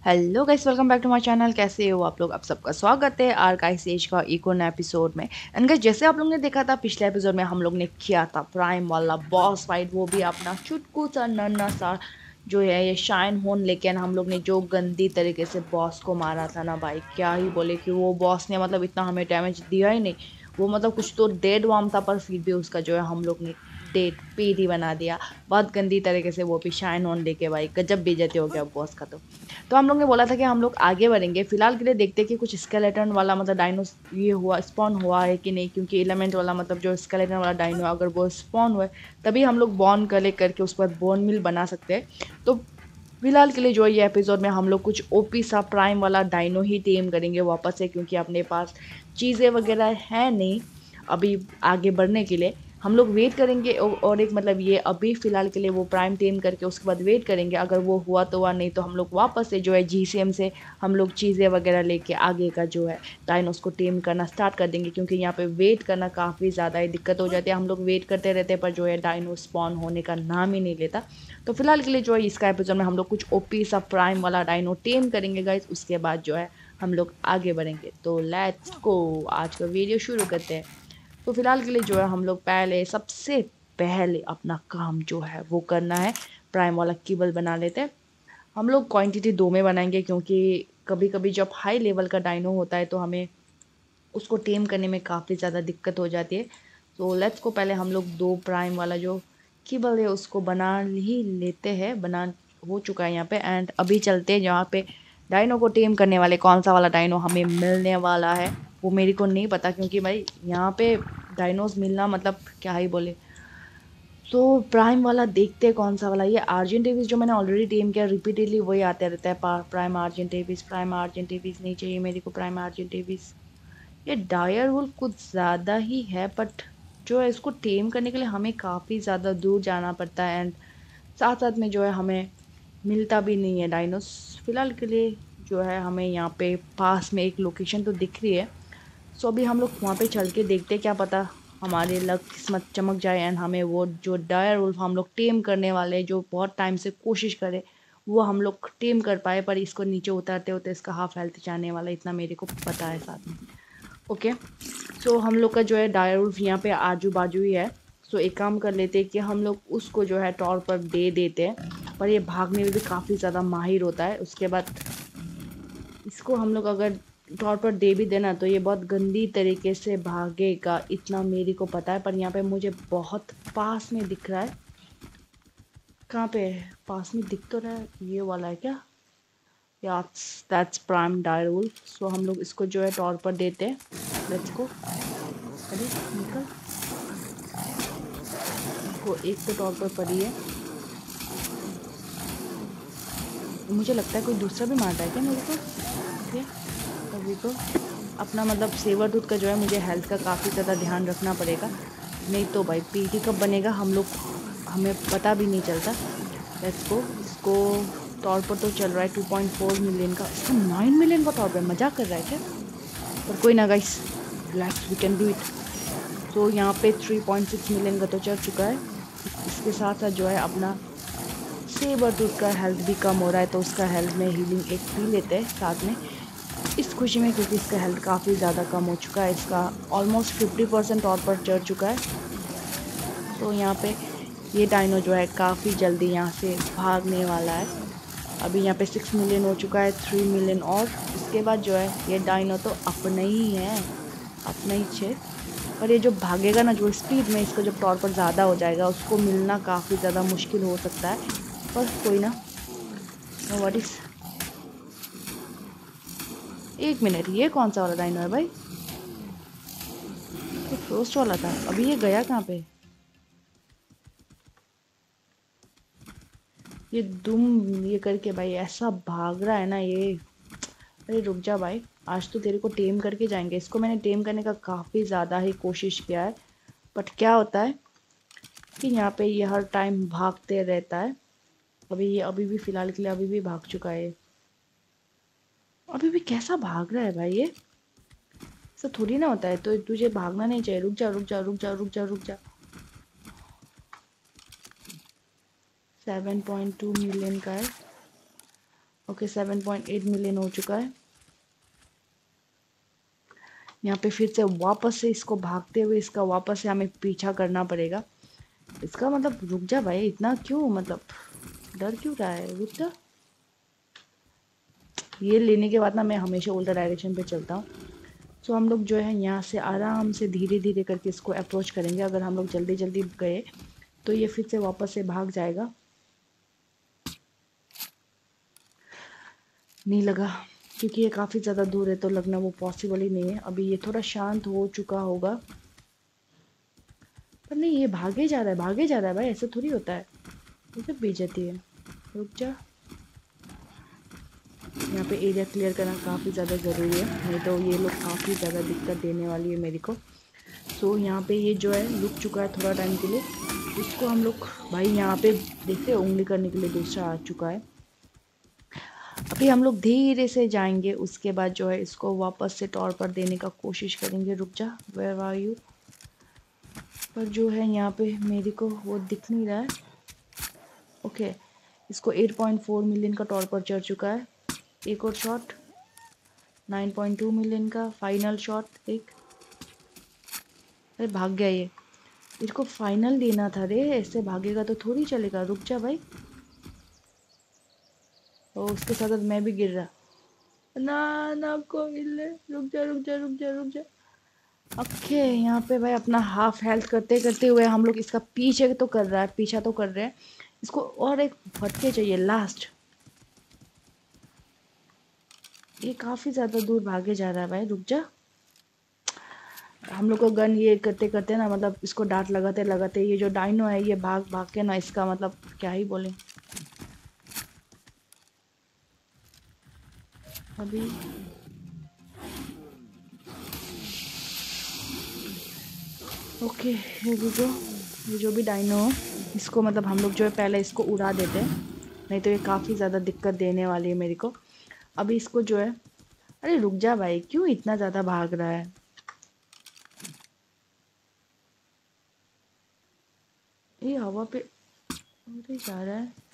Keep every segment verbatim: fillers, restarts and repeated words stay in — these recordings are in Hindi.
Hello guys, welcome back to my channel. कैसे हो आप लोग? आप सबका स्वागत है आर गाइस एज का एक और नए एपिसोड में। एंड गाइस, जैसे आप लोग ने देखा था पिछले एपिसोड में, हम लोग ने किया था प्राइम वाला बॉस फाइट, वो भी अपना चुटकू सा नन्ना सा जो है ये शाइन होन, लेकिन हम लोग ने जो गंदी तरीके से बॉस को मारा था ना भाई, क्या ही बोले कि वो बॉस ने मतलब इतना हमें डैमेज दिया ही नहीं। वो मतलब कुछ तो डेड वार्म था, पर फिर भी उसका जो है हम लोग ने डेड पेरी बना दिया बहुत गंदी तरीके से, वो भी शाइन ऑन लेके। भाई गजब बेइज्जती हो गया बॉस का। तो तो हम लोग ने बोला था कि हम लोग आगे बढ़ेंगे। फिलहाल के लिए देखते हैं कि कुछ स्केलेटन वाला मतलब डायनो ये हुआ स्पॉन हुआ है कि नहीं, क्योंकि एलिमेंट वाला मतलब जो स्केलेटन वाला डायनो अगर वो स्पॉन हुए तभी हम लोग बॉर्न कलेक्ट करके उस पर बोन मिल बना सकते हैं। तो फिलहाल के लिए जो ये एपिसोड में हम लोग कुछ ओपी सा प्राइम वाला डायनो ही टेम करेंगे वापस से, क्योंकि अपने पास चीज़ें वगैरह है नहीं अभी आगे बढ़ने के लिए। हम लोग वेट करेंगे औ- और एक मतलब ये अभी फिलहाल के लिए वो प्राइम टेम करके उसके बाद वेट करेंगे। अगर वो हुआ तो हुआ, नहीं तो हम लोग वापस से जो है जीसीएम से हम लोग चीज़ें वगैरह लेके आगे का जो है डायनोस को टेम करना स्टार्ट कर देंगे, क्योंकि यहाँ पे वेट करना काफ़ी ज़्यादा ही दिक्कत हो जाती है। हम लोग वेट करते रहते हैं पर जो है डायनो स्पॉन होने का नाम ही नहीं लेता। तो फिलहाल के लिए जो है इसका एपिसोड में हम लोग कुछ ओपी सा प्राइम वाला डायनो टेम करेंगे गाइस। उसके बाद जो है हम लोग आगे बढ़ेंगे। तो लेट्स गो, आज का वीडियो शुरू करते हैं। तो फिलहाल के लिए जो है हम लोग पहले सबसे पहले अपना काम जो है वो करना है, प्राइम वाला कीबल बना लेते हैं। हम लोग क्वांटिटी दो में बनाएंगे, क्योंकि कभी कभी जब हाई लेवल का डायनो होता है तो हमें उसको टेम करने में काफ़ी ज़्यादा दिक्कत हो जाती है। तो लेट्स को पहले हम लोग दो प्राइम वाला जो कीबल है उसको बना ही लेते हैं। बना हो चुका है यहाँ पे। एंड अभी चलते हैं जहाँ पे डायनो को टेम करने वाले कौन सा वाला डायनो हमें मिलने वाला है वो मेरे को नहीं पता, क्योंकि भाई यहाँ पे डायनोस मिलना मतलब क्या ही बोले। तो प्राइम वाला देखते हैं कौन सा वाला। ये आर्जेंटेविस जो मैंने ऑलरेडी टेम किया, रिपीटेडली वही आते रहता है, प्राइम आर्जेंटेविस प्राइम आर्जेंटेविस। नहीं चाहिए मेरे को प्राइम आर्जेंटेविस। ये डायर वुल्फ कुछ ज़्यादा ही है, बट जो है इसको टेम करने के लिए हमें काफ़ी ज़्यादा दूर जाना पड़ता है। एंड साथ साथ में जो है हमें मिलता भी नहीं है डायनोस। फिलहाल के लिए जो है हमें यहाँ पे पास में एक लोकेशन तो दिख रही है। सो अभी हम लोग वहाँ पे चल के देखते हैं, क्या पता हमारे लक किस्मत चमक जाए एंड हमें वो जो डायर वुल्फ हम लोग टेम करने वाले, जो बहुत टाइम से कोशिश करे, वो हम लोग टेम कर पाए। पर इसको नीचे उतारते होते इसका हाफ हेल्थ जाने वाला, इतना मेरे को पता है साथ में। ओके, सो हम लोग का जो है डायर वुल्फ यहाँ पे आजू बाजू ही है। सो एक काम कर लेते हैं कि हम लोग उसको जो है टॉर पर दे देते हैं, पर ये भागने में भी काफ़ी ज़्यादा माहिर होता है। उसके बाद इसको हम लोग अगर तौर पर दे भी देना तो ये बहुत गंदी तरीके से भागेगा, इतना मेरे को पता है। पर यहाँ पे मुझे बहुत पास में दिख रहा है। कहाँ पे है? पास में दिख तो रहा है, ये वाला है क्या? Yes, that's Prime Dire Wolf. So हम लोग इसको जो है टॉर पर देते हैं। Let's go. अरे निकल, इसको एक तो टॉर पर पड़ी है। मुझे लगता है कोई दूसरा भी मार रहा है क्या मेरे को? ठीक है, अभी तो अपना मतलब सेवर टूथ का जो है मुझे हेल्थ का काफ़ी ज़्यादा ध्यान रखना पड़ेगा, नहीं तो भाई पीटी कब बनेगा हम लोग हमें पता भी नहीं चलता। Let's go. इसको तौर पर तो चल रहा है टू पॉइंट फोर मिलियन का, इसको नाइन मिलियन का तौर पर मजाक कर रहा है क्या? पर कोई ना guys, relax, we can do it. तो यहाँ पे थ्री पॉइंट सिक्स मिलियन का तो चल चुका है। इसके साथ साथ जो है अपना सेवर टूथ का हेल्थ भी कम हो रहा है, तो उसका हेल्थ में हीलिंग एक पी लेते हैं साथ में, इस खुशी में, क्योंकि इसका हेल्थ काफ़ी ज़्यादा कम हो चुका है। इसका ऑलमोस्ट फिफ्टी परसेंट और पर चढ़ चुका है। तो यहाँ पे ये डायनो जो है काफ़ी जल्दी यहाँ से भागने वाला है। अभी यहाँ पे सिक्स मिलियन हो चुका है, थ्री मिलियन और इसके बाद जो है ये डायनो तो अपना ही है, अपना ही छे। पर ये जो भागेगा ना, जो स्पीड में इसको जब तौर पर ज़्यादा हो जाएगा उसको मिलना काफ़ी ज़्यादा मुश्किल हो सकता है। पर कोई ना, व्हाट इज़। एक मिनट, ये कौन सा वाला डायनो है भाई? ये फ्रोस्ट वाला था, अभी ये गया कहाँ पे? ये दुम ये करके भाई ऐसा भाग रहा है ना ये। अरे रुक जा भाई, आज तो तेरे को टेम करके जाएंगे। इसको मैंने टेम करने का काफ़ी ज़्यादा ही कोशिश किया है, बट क्या होता है कि यहाँ पे ये हर टाइम भागते रहता है। अभी ये अभी भी फ़िलहाल के लिए अभी भी भाग चुका है। अभी भी कैसा भाग रहा है भाई ये? ऐसा थोड़ी ना होता है। तो तुझे भागना नहीं चाहिए। रुक जा रुक जा रुक जा रुक जा रुक जा। सेवन पॉइंट टू मिलियन का है। Okay seven point eight million हो चुका है। यहाँ पे फिर से वापस से इसको भागते हुए इसका वापस से हमें पीछा करना पड़ेगा। इसका मतलब रुक जा भाई, इतना क्यों मतलब डर क्यों रहा है, रुक जा। ये लेने के बाद ना मैं हमेशा उल्टा डायरेक्शन पे चलता हूँ। सो हम लोग जो है यहाँ से आराम से धीरे धीरे करके इसको अप्रोच करेंगे। अगर हम लोग जल्दी जल्दी गए तो ये फिर से वापस से भाग जाएगा। नहीं लगा, क्योंकि ये काफ़ी ज़्यादा दूर है तो लगना वो पॉसिबल ही नहीं है। अभी ये थोड़ा शांत हो चुका होगा, पर नहीं ये भागे जा रहा है, भागे जा रहा है भाई, ऐसा थोड़ी होता है। ये तो बेइज्जती है, रुक जा। यहाँ पे एरिया क्लियर करना काफ़ी ज़्यादा ज़रूरी है, नहीं तो ये लोग काफ़ी ज़्यादा दिक्कत देने वाली है मेरे को। सो यहाँ पे ये जो है रुक चुका है थोड़ा टाइम के लिए। इसको हम लोग भाई यहाँ पे देखते हैं उंगली करने के लिए दूसरा आ चुका है। अभी हम लोग धीरे से जाएंगे, उसके बाद जो है इसको वापस से टॉर पर देने का कोशिश करेंगे। रुक जा, वेयर आर यू। पर जो है यहाँ पे मेरे को वो दिख नहीं रहा है। ओके, इसको एट पॉइंट फोर मिलियन का टॉर पर चढ़ चुका है। एक और shot, nine point two million का फाइनल शॉट। एक, अरे भाग गया ये, इसको फाइनल देना था रे, ऐसे भागेगा तो थोड़ी चलेगा। रुक जा भाई, और उसके साथ साथ मैं भी गिर रहा ना ना को मिले। रुक जा रुक जा रुक जा रुक जा। ओके, यहाँ पे भाई अपना हाफ हेल्थ करते करते हुए हम लोग इसका पीछे तो कर रहा है, पीछा तो कर रहे हैं। इसको और एक फटके चाहिए लास्ट। ये काफ़ी ज़्यादा दूर भागे जा रहा है भाई, रुक जा। हम लोग को गन ये करते करते ना, मतलब इसको डांट लगाते लगाते ये जो डाइनो है ये भाग भाग के ना, इसका मतलब क्या ही बोले। अभी ओके, ये जो ये जो भी डाइनो हो इसको मतलब हम लोग जो है पहले इसको उड़ा देते हैं, नहीं तो ये काफ़ी ज़्यादा दिक्कत देने वाली है मेरे को। अभी इसको जो है, अरे रुक जा भाई, क्यों इतना ज़्यादा भाग रहा है। ये हवा पे उड़े जा रहा है।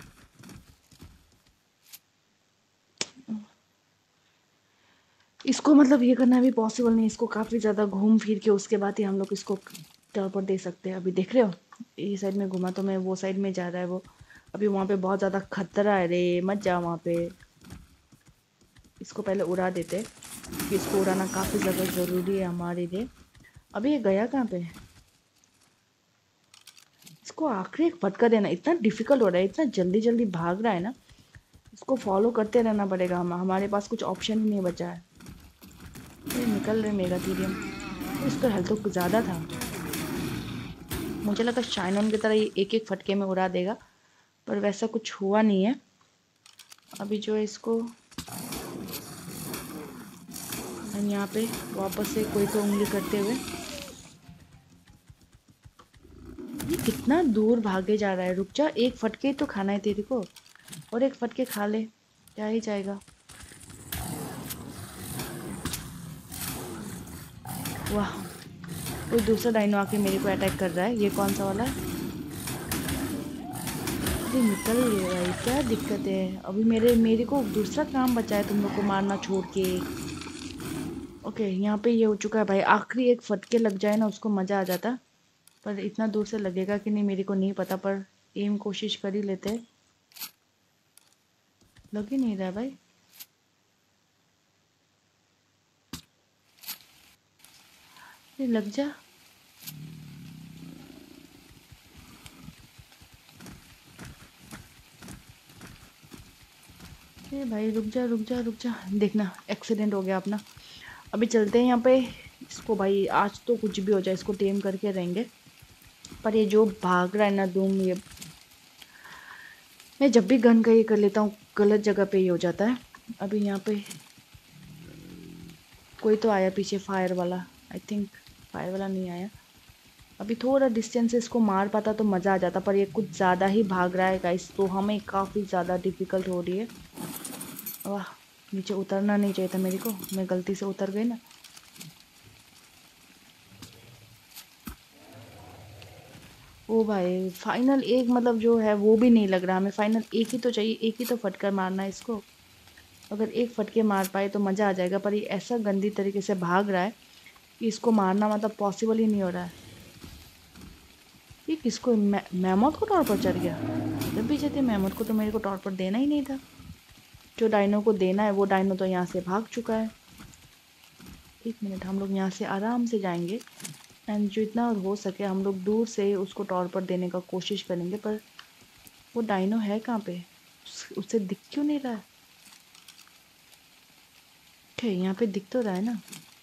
इसको मतलब ये करना भी पॉसिबल नहीं, इसको काफ़ी ज़्यादा घूम फिर के उसके बाद ही हम लोग इसको टर्न पर दे सकते हैं। अभी देख रहे हो ये साइड में घुमा तो मैं वो साइड में जा रहा है वो। अभी वहाँ पे बहुत ज़्यादा खतरा है रे, मत जा वहाँ पे। इसको पहले उड़ा देते, क्योंकि इसको उड़ाना काफ़ी ज़्यादा ज़रूरी है हमारे लिए। अभी ये गया कहाँ पे, इसको आखिरी एक फटका देना इतना डिफिकल्ट हो रहा है, इतना जल्दी जल्दी भाग रहा है ना, इसको फॉलो करते रहना पड़ेगा। हम हमारे पास कुछ ऑप्शन ही नहीं बचा है। ये निकल रहे मेगाथीरियम, इसका हेल्थ तो ज़्यादा था। मुझे लगा शाइनॉन की तरह ये एक एक फटके में उड़ा देगा, पर वैसा कुछ हुआ नहीं है। अभी जो है इसको हम यहाँ पे वापस से कोई तो उंगली करते हुए, ये कितना दूर भागे जा रहा है। रुक जा, एक फटके ही तो खाना है तेरे को, और एक फटके खा ले, क्या ही जाएगा। वाह, कोई दूसरा डाइनो आके मेरे को अटैक कर रहा है। ये कौन सा वाला है, अरे निकल गया भाई, क्या दिक्कत है। अभी मेरे मेरे को दूसरा काम बचा है तुम लोग को मारना छोड़ के। ओके, यहाँ पे ये हो चुका है भाई, आखिरी एक फटके लग जाए ना उसको मज़ा आ जाता, पर इतना दूर से लगेगा कि नहीं मेरे को नहीं पता, पर एम कोशिश कर ही लेते। लग ही नहीं रहा भाई। ये लग जा, ए भाई रुक जा रुक जा रुक जा। देखना एक्सीडेंट हो गया अपना। अभी चलते हैं यहाँ पे, इसको भाई आज तो कुछ भी हो जाए इसको टेम करके रहेंगे। पर ये जो भाग रहा है ना धूम, ये मैं जब भी गन का ये कर लेता हूँ गलत जगह पे ही हो जाता है। अभी यहाँ पे कोई तो आया पीछे, फायर वाला। आई थिंक फायर वाला नहीं आया। अभी थोड़ा डिस्टेंस से इसको मार पाता तो मज़ा आ जाता, पर ये कुछ ज़्यादा ही भाग रहा है गाइस, तो हमें काफ़ी ज़्यादा डिफ़िकल्ट हो रही है। वाह, नीचे उतरना नहीं चाहिए था मेरे को, मैं गलती से उतर गई ना। ओ भाई, फाइनल एक मतलब जो है वो भी नहीं लग रहा, हमें फाइनल एक ही तो चाहिए, एक ही तो फटकर मारना है इसको। अगर एक फटके मार पाए तो मज़ा आ जाएगा, पर ये ऐसा गंदी तरीके से भाग रहा है कि इसको मारना मतलब पॉसिबल ही नहीं हो रहा है। ये किसको, मै मैमोथ को टॉर्च पर चढ़ गया? जब भी चाहते मैमोथ को तो मेरे को टॉर्च पर देना ही नहीं था। जो डायनो को देना है वो डायनो तो यहाँ से भाग चुका है। एक मिनट, हम लोग यहाँ से आराम से जाएंगे एंड जितना हो सके हम लोग दूर से उसको टॉर्च पर देने का कोशिश करेंगे। पर वो डायनो है कहाँ पे? उस, उससे दिख क्यों नहीं रहा है? ठीक है, यहाँ पे दिख तो रहा है ना।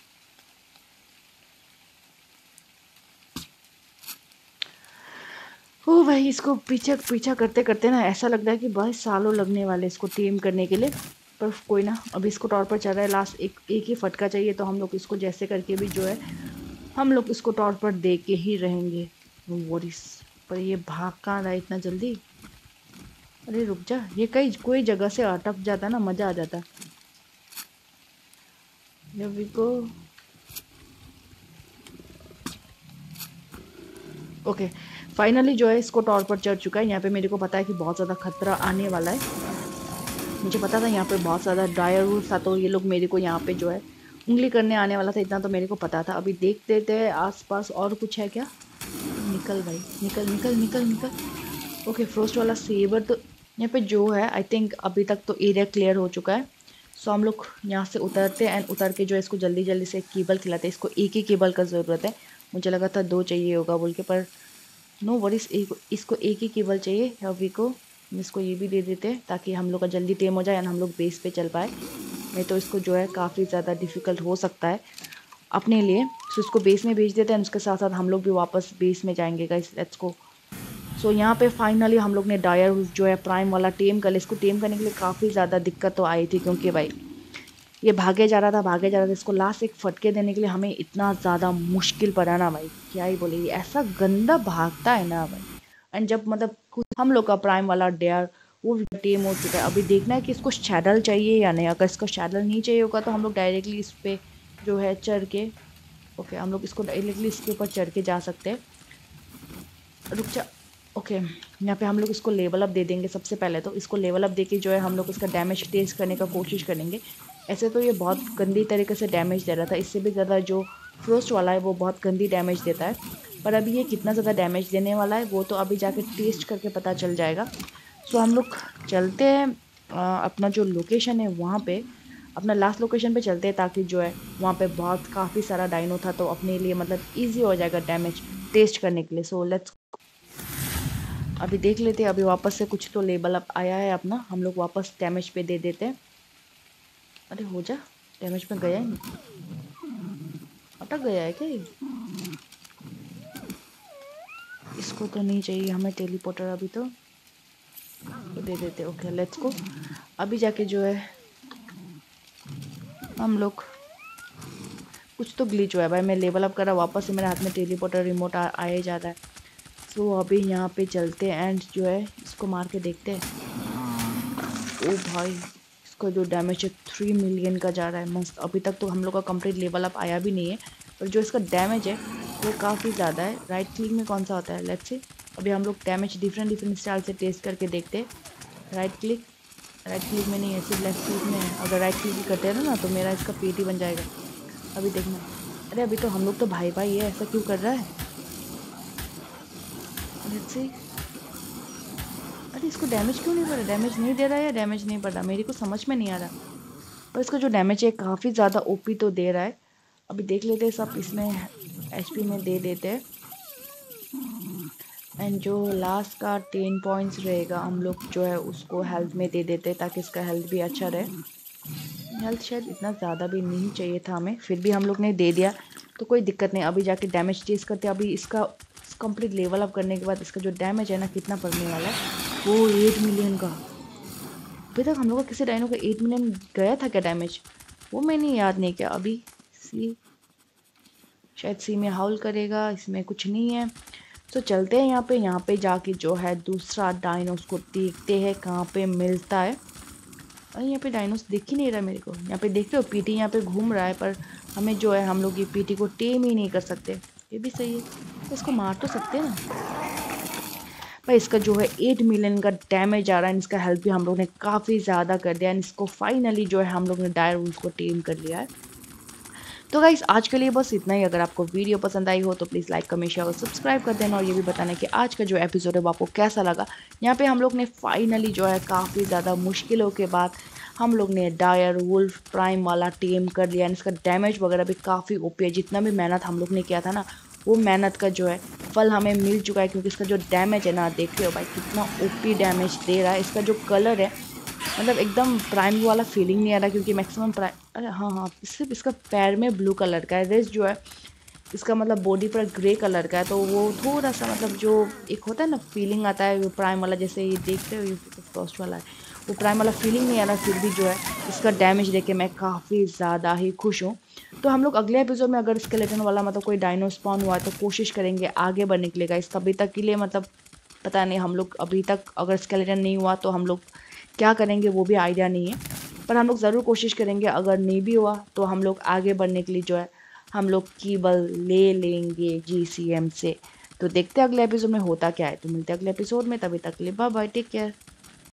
ओ भाई, इसको पीछे पीछा करते करते ना ऐसा लग रहा है कि बहुत सालों लगने वाले इसको टीम करने के लिए। पर कोई ना, अभी इसको टॉर्च पर चल रहा है। लास्ट एक एक ही फटका चाहिए, तो हम लोग इसको जैसे करके भी जो है हम लोग इसको टॉर्च पर दे के ही रहेंगे। वॉरिस, पर ये भाग कहाँ रहा है इतना जल्दी? अरे रुक जा, ये कई कोई जगह से अटक जाता ना, मज़ा आ जाता। अभी को ओके, फाइनली जो है इसको टॉर्च पर चढ़ चुका है। यहाँ पे मेरे को पता है कि बहुत ज़्यादा खतरा आने वाला है। मुझे पता था यहाँ पे बहुत ज़्यादा डायर रूल था, तो ये लोग मेरे को यहाँ पे जो है उंगली करने आने वाला था, इतना तो मेरे को पता था। अभी देख देते हैं आसपास और कुछ है क्या। निकल भाई, निकल निकल निकल निकल। ओके, फ्रोस्ट वाला सेबर तो यहाँ पे जो है आई थिंक अभी तक तो एरिया क्लियर हो चुका है। सो हम लोग यहाँ से उतरते हैं एंड उतर के जो है इसको जल्दी जल्दी से केबल खिलाते हैं। इसको एक ही केबल का ज़रूरत है, मुझे लगा था दो चाहिए होगा बोल के, पर नो वरीज, एक इसको एक ही केबल चाहिए। अभी को इसको ये भी दे देते हैं ताकि हम लोग का जल्दी टेम हो जाए एंड हम लोग बेस पे चल पाए। नहीं तो इसको जो है काफ़ी ज़्यादा डिफ़िकल्ट हो सकता है अपने लिए। सो इसको बेस में भेज देते हैं, उसके साथ साथ हम लोग भी वापस बेस में जाएंगे गाइस, लेट्स गो। सो यहाँ पे फाइनली हम लोग ने डायर जो है प्राइम वाला टेम कर लिया। इसको टेम करने के लिए काफ़ी ज़्यादा दिक्कत तो आई थी, क्योंकि भाई ये भागे जा रहा था भागे जा रहा था। इसको लास्ट एक फटके देने के लिए हमें इतना ज़्यादा मुश्किल पड़ा ना भाई, क्या ही बोले, ऐसा गंदा भागता है ना भाई। एंड जब मतलब कुछ हम लोग का प्राइम वाला डेयर वो टेम हो चुका है, अभी देखना है कि इसको शैडल चाहिए या नहीं। अगर इसको शैडल नहीं चाहिए होगा तो हम लोग डायरेक्टली इस पर जो है चढ़ के, ओके हम लोग इसको डायरेक्टली इसके ऊपर चढ़ के जा सकते हैं। रुक जा, ओके यहाँ पे हम लोग इसको लेवल अप दे देंगे। सबसे पहले तो इसको लेवल अप दे के जो है हम लोग इसका डैमेज टेस्ट करने का कोशिश करेंगे। ऐसे तो ये बहुत गंदी तरीके से डैमेज दे रहा था, इससे भी ज़्यादा जो फ्रोस्ट वाला है वो बहुत गंदी डैमेज देता है। पर अभी ये कितना ज़्यादा डैमेज देने वाला है वो तो अभी जाके टेस्ट करके पता चल जाएगा। सो हम लोग चलते हैं अपना जो लोकेशन है वहाँ पे, अपना लास्ट लोकेशन पे चलते हैं, ताकि जो है वहाँ पे बहुत काफ़ी सारा डाइनो था, तो अपने लिए मतलब ईजी हो जाएगा डैमेज टेस्ट करने के लिए। सो लेट्स अभी देख लेते हैं। अभी वापस से कुछ तो लेवल अप आया है अपना, हम लोग वापस डैमेज पे दे देते हैं। अरे हो जा, डैमेज में गया ही नहीं, अटक गया है क्या ये? इसको तो नहीं चाहिए हमें टेलीपोर्टर, अभी तो, तो दे देते। Okay let's go. अभी जाके जो है हम लोग कुछ तो ग्लिच हुआ है भाई, मैं लेवल अप करा वापस से मेरे हाथ में टेलीपोर्टर रिमोट आए जा रहा है। सो अभी यहाँ पे चलते हैं एंड जो है इसको मार के देखते हैं। ओ भाई, इसका जो डैमेज है थ्री मिलियन का जा रहा है, मस्त। अभी तक तो हम लोग का कंप्लीट लेवल अप आया भी नहीं है, पर जो इसका डैमेज है वो काफ़ी ज़्यादा है। राइट क्लिक में कौन सा होता है, लेट्स से अभी हम लोग डैमेज डिफरेंट डिफरेंट स्टाइल से टेस्ट करके देखते हैं। राइट क्लिक, राइट क्लिक में नहीं है, सिर्फ लेफ्ट क्लिक में है। अगर राइट क्लिक करते हैं ना तो मेरा इसका पेटी बन जाएगा। अभी देखना, अरे अभी तो हम लोग तो भाई भाई है, ऐसा क्यों कर रहा है? लेट्स सी, अरे इसको डैमेज क्यों नहीं पड़ रहा? डैमेज नहीं दे रहा है या डैमेज नहीं पड़ रहा, मेरे को समझ में नहीं आ रहा। पर इसका जो डैमेज है काफ़ी ज़्यादा ओपी तो दे रहा है। अभी देख लेते हैं, सब इसमें एचपी में दे देते हैं एंड जो लास्ट का टेन पॉइंट्स रहेगा हम लोग जो है उसको हेल्थ में दे देते हैं, ताकि इसका हेल्थ भी अच्छा रहे। हेल्थ शायद इतना ज़्यादा भी नहीं चाहिए था हमें, फिर भी हम लोग ने दे दिया तो कोई दिक्कत नहीं। अभी जाके डैमेज टेस्ट करते हैं। अभी इसका कंप्लीट लेवल अप करने के बाद इसका जो डैमेज है ना कितना पड़ने वाला है, वो एट मिलियन का। अभी तक हम लोग का किसी डायनो का एट मिलियन गया था क्या डैमेज, वो मैंने याद नहीं किया। अभी सी शायद सी में हाउल करेगा, इसमें कुछ नहीं है। तो चलते हैं यहाँ पे, यहाँ पे जाके जो है दूसरा डायनोस को देखते हैं कहाँ पे मिलता है। अरे यहाँ पे डायनोस दिख ही नहीं रहा मेरे को। यहाँ पे देखते हो पीटी यहाँ पे घूम रहा है, पर हमें जो है हम लोग ये पीटी को टेम ही नहीं कर सकते। ये भी सही है, तो इसको मार तो सकते हैं ना, पर इसका जो है एट मिलियन का डैमेज आ रहा है। इसका हेल्प भी हम लोग ने काफ़ी ज़्यादा कर दिया एंड इसको फाइनली जो है हम लोग ने डायर वुल्फ को टेम कर लिया है। तो गाइस आज के लिए बस इतना ही। अगर आपको वीडियो पसंद आई हो तो प्लीज़ लाइक कमेंट शेयर और सब्सक्राइब कर देना और ये भी बताना कि आज का जो एपिसोड है वो आपको कैसा लगा। यहाँ पे हम लोग ने फाइनली जो है काफ़ी ज़्यादा मुश्किलों के बाद हम लोग ने डायर वुल्फ प्राइम वाला टेम कर लिया एंड इसका डैमेज वगैरह भी काफ़ी ओपी है। जितना भी मेहनत हम लोग ने किया था ना वो मेहनत का जो है फल हमें मिल चुका है, क्योंकि इसका जो डैमेज है ना देख रहे हो भाई कितना ओपी डैमेज दे रहा है। इसका जो कलर है मतलब एकदम प्राइम वाला फीलिंग नहीं आ रहा, क्योंकि मैक्सिमम प्राइम, अरे हाँ हाँ सिर्फ इसका पैर में ब्लू कलर का है, रेस्ट जो है इसका मतलब बॉडी पर ग्रे कलर का है। तो वो थोड़ा सा मतलब जो एक होता है ना फीलिंग आता है वो प्राइम वाला, जैसे ये देखते हो ये फर्स्ट वाला है वो प्राइम वाला फीलिंग नहीं आ रहा। फिर भी जो है इसका डैमेज देख के मैं काफ़ी ज़्यादा ही खुश हूँ। तो हम लोग अगले एपिसोड में अगर स्केलेटन वाला मतलब कोई डायनो स्पॉन हुआ है तो कोशिश करेंगे आगे बढ़ने के लिए गाइस। तभी तक के लिए मतलब पता नहीं हम लोग अभी तक अगर स्केलेटन नहीं हुआ तो हम लोग क्या करेंगे वो भी आइडिया नहीं है, पर हम लोग ज़रूर कोशिश करेंगे। अगर नहीं भी हुआ तो हम लोग आगे बढ़ने के लिए जो है हम लोग कीबल ले लेंगे जी सी एम से। तो देखते हैं अगले एपिसोड में होता क्या है। तो मिलते हैं अगले एपिसोड में, तभी तक के लिए बाय बाय, टेक केयर।